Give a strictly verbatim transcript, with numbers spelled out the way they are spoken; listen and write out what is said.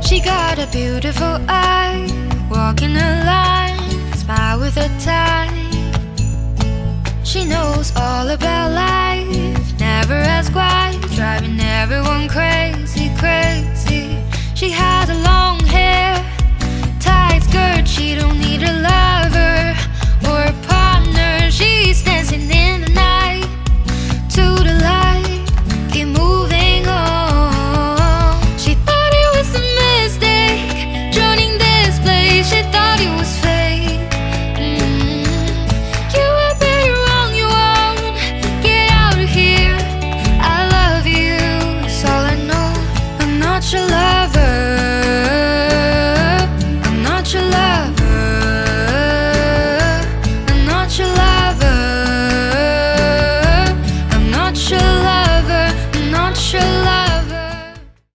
She got a beautiful eye, walking a line, smile with a tie. She knows all about life, never asks why, driving everyone crazy, crazy.